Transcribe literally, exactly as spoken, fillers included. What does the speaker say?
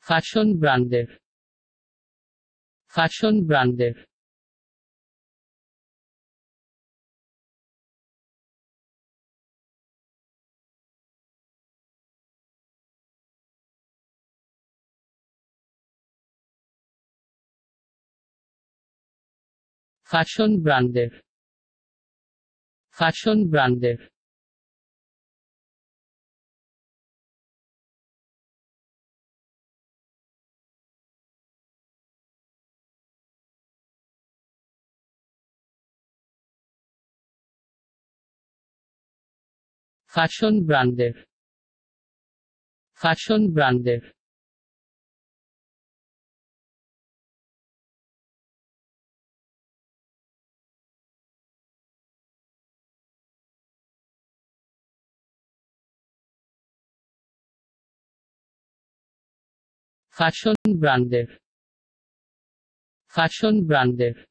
fashion ব্র্যান্ডের fashion ব্র্যান্ডের fashion ব্র্যান্ডের ফ্যাশন ব্র্যান্ডের ফ্যাশন ব্র্যান্ডের ফ্যাশন ব্র্যান্ডের ফ্যাশন ব্র্যান্ডের ফ্যাশন ব্র্যান্ডের